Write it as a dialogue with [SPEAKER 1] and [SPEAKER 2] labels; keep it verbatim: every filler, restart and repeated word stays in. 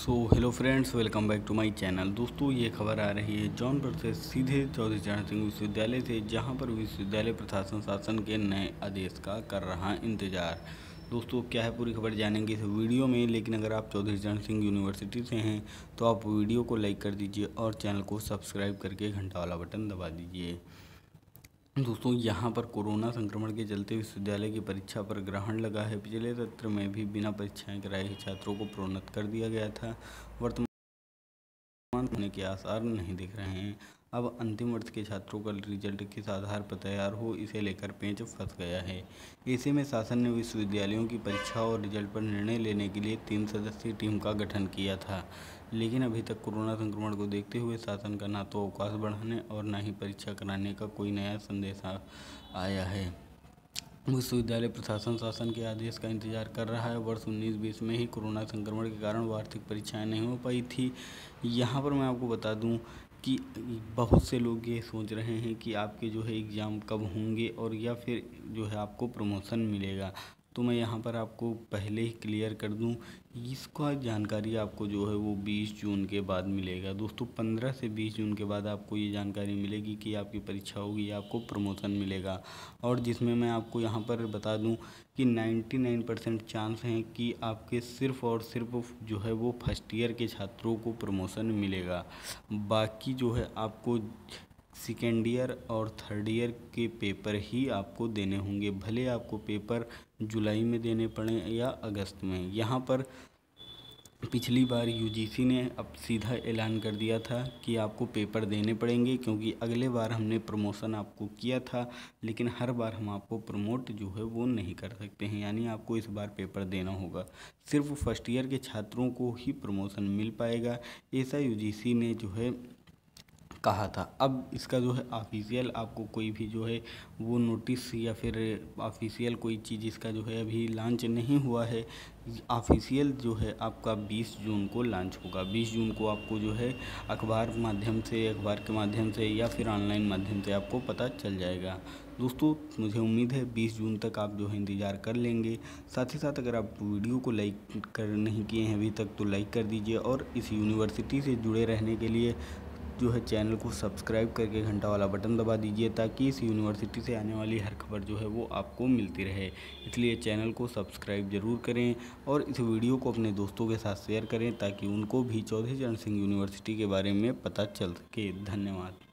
[SPEAKER 1] So hello friends, welcome back to my channel. दोस्तों, ये खबर आ रही है जौनपुर से सीधे चौधरी चरण सिंह विश्वविद्यालय से, जहां पर विश्वविद्यालय प्रशासन शासन के नए आदेश का कर रहा इंतजार। दोस्तों, क्या है पूरी खबर जानेंगे इस वीडियो में। लेकिन अगर आप चौधरी चरण सिंह यूनिवर्सिटी से हैं तो आप वीडियो को लाइक कर दीजिए और चैनल को सब्सक्राइब करके घंटा वाला बटन दबा दीजिए। दोस्तों, यहाँ पर कोरोना संक्रमण के चलते विश्वविद्यालय की परीक्षा पर ग्रहण लगा है। पिछले सत्र में भी बिना परीक्षाएं कराए छात्रों को प्रोन्नत कर दिया गया था। वर्तमान होने के आसार नहीं दिख रहे हैं। अब अंतिम वर्ष के छात्रों का रिजल्ट किस आधार पर तैयार हो, इसे लेकर पेंच फंस गया है। ऐसे में शासन ने विश्वविद्यालयों की परीक्षा और रिजल्ट पर निर्णय लेने के लिए तीन सदस्यीय टीम का गठन किया था। लेकिन अभी तक कोरोना संक्रमण को देखते हुए शासन का ना तो अवकाश बढ़ाने और ना ही परीक्षा कराने का कोई नया संदेश आया है। विश्वविद्यालय प्रशासन शासन के आदेश का इंतजार कर रहा है। वर्ष उन्नीस बीस में ही कोरोना संक्रमण के कारण वार्षिक परीक्षाएं नहीं हो पाई थी। यहाँ पर मैं आपको बता दूं कि बहुत से लोग ये सोच रहे हैं कि आपके जो है एग्ज़ाम कब होंगे और या फिर जो है आपको प्रमोशन मिलेगा। तो मैं यहाँ पर आपको पहले ही क्लियर कर दूं, इसका जानकारी आपको जो है वो बीस जून के बाद मिलेगा। दोस्तों, पंद्रह से बीस जून के बाद आपको ये जानकारी मिलेगी कि आपकी परीक्षा होगी या आपको प्रमोशन मिलेगा। और जिसमें मैं आपको यहाँ पर बता दूं कि निन्यानवे परसेंट चांस हैं कि आपके सिर्फ और सिर्फ जो है वो फर्स्ट ईयर के छात्रों को प्रमोशन मिलेगा। बाकी जो है आपको सेकेंड ईयर और थर्ड ईयर के पेपर ही आपको देने होंगे, भले आपको पेपर जुलाई में देने पड़े या अगस्त में। यहाँ पर पिछली बार यूजीसी ने अब सीधा ऐलान कर दिया था कि आपको पेपर देने पड़ेंगे, क्योंकि अगले बार हमने प्रमोशन आपको किया था, लेकिन हर बार हम आपको प्रमोट जो है वो नहीं कर सकते हैं। यानी आपको इस बार पेपर देना होगा। सिर्फ फर्स्ट ईयर के छात्रों को ही प्रमोशन मिल पाएगा, ऐसा यूजीसी ने जो है कहा था। अब इसका जो है ऑफिशियल आपको कोई भी जो है वो नोटिस या फिर ऑफिशियल कोई चीज़ इसका जो है अभी लॉन्च नहीं हुआ है। ऑफिशियल जो है आपका बीस जून को लॉन्च होगा। बीस जून को आपको जो है अखबार माध्यम से अखबार के माध्यम से या फिर ऑनलाइन माध्यम से आपको पता चल जाएगा। दोस्तों, मुझे उम्मीद है बीस जून तक आप जो है इंतज़ार कर लेंगे। साथ ही साथ अगर आप वीडियो को लाइक कर नहीं किए हैं अभी तक तो लाइक कर दीजिए, और इस यूनिवर्सिटी से जुड़े रहने के लिए जो है चैनल को सब्सक्राइब करके घंटा वाला बटन दबा दीजिए, ताकि इस यूनिवर्सिटी से आने वाली हर खबर जो है वो आपको मिलती रहे। इसलिए चैनल को सब्सक्राइब ज़रूर करें और इस वीडियो को अपने दोस्तों के साथ शेयर करें, ताकि उनको भी चौधरी चरण सिंह यूनिवर्सिटी के बारे में पता चल सके। धन्यवाद।